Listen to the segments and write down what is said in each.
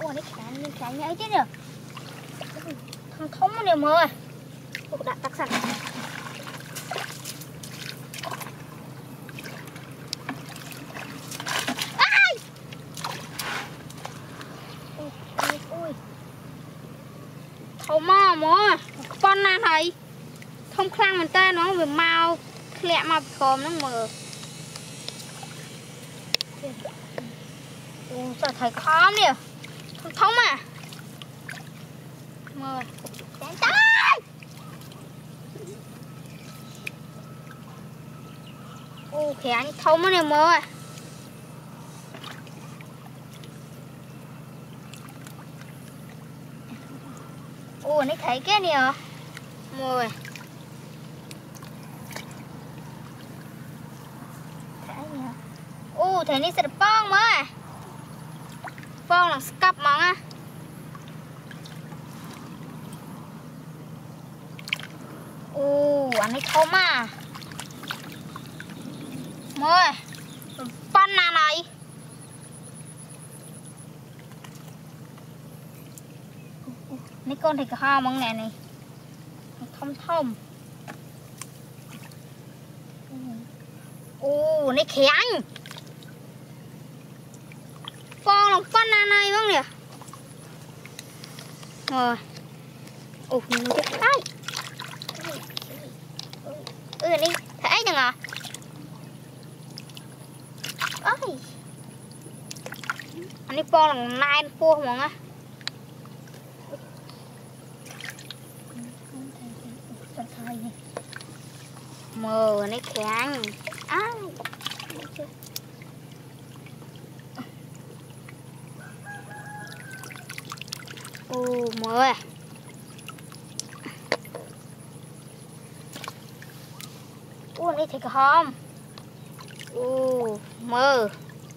nó kháng ấy chứ nhở. Thằng thống nó mơ ơi. Đã tắc sẵn. Ui. Thầu mò mơ. Con nào thấy. Không khăn mình ta nó vừa mau. Lẹ mà khóm nó mờ. Sao thấy khóm nè. Thằng thống à. Mờ. Đánh tay. Khẽ anh thống nó nè mơ à. Nó thấy cái nè. Mồi. Thấy nó sẽ được bong mới. Bong là cặp mong á. Anh ấy không à. Mồi. Con nào này. Mấy con thì cả hoa mong nè này. Thông. Này kháng. Con này bông nè. Rồi. Nhìn cái ai. Đi, thấy chẳng à. Ôi. Anh đi con là nai cua không á. Mờ nó kháng. Mờ. Đây thì cái hòm. Mờ.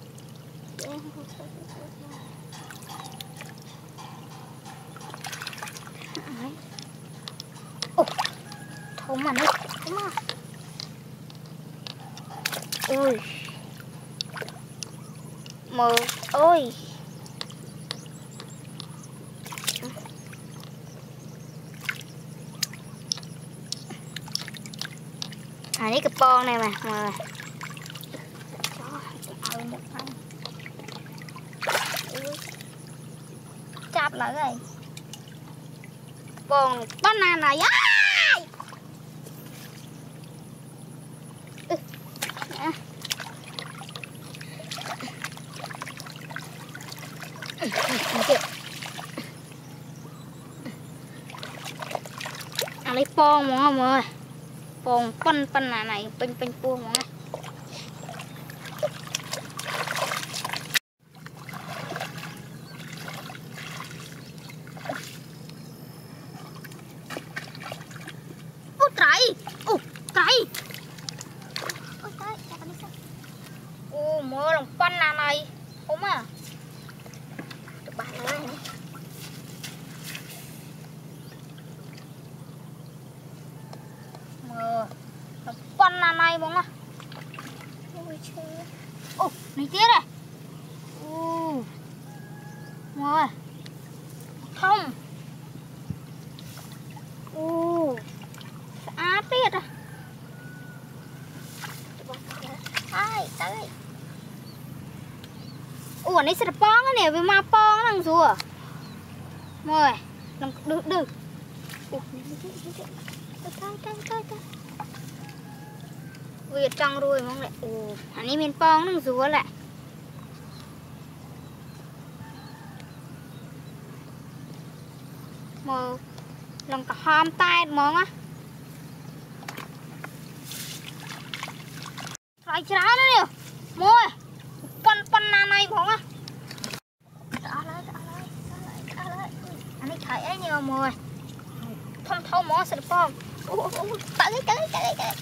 Thông mà nó thông mà. Mờ ơi. Cái bon này mà mờ. Chạp lại rồi. Bon banana này á. Anh lấy bon mọi người ơi. Bon phân này pin cua mọi người. Mơ lòng phân này không à. Được bạn này. Mơ lòng phân này bóng à. Này tiếc này. Mơ không. Á tiếc à. Ai tới. Anh ấy sẽ được bong cái này với ma bong thằng rùa. Mời, đừng. Vì trăng rồi mong lại. Anh ấy mình bong thằng rùa lại. Mời, lòng cả hòm tay mong á. Rồi cháo nó nè. Mời. Con này không á. Trả lại. Anh ấy thấy ấy nhiều mùi. Thông mó sẽ được không? Tới.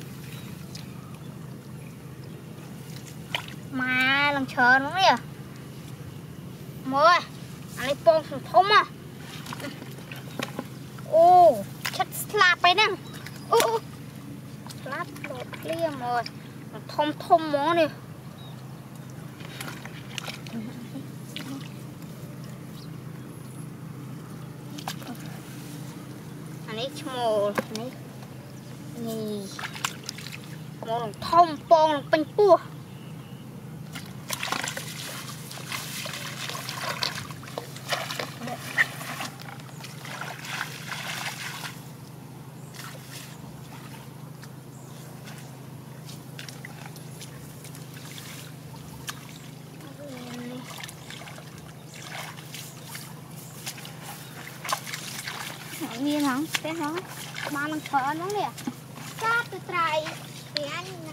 Mà lần chờ nó nè. Mùi. Anh ấy bông thông à. Chất slap ấy nè. Slap lột lia mùi. Thông mó nè. này small này nì một thông bông bánh bùa miên hả? Cái nó ba lần phở nó nè. Cắt từ trái thì anh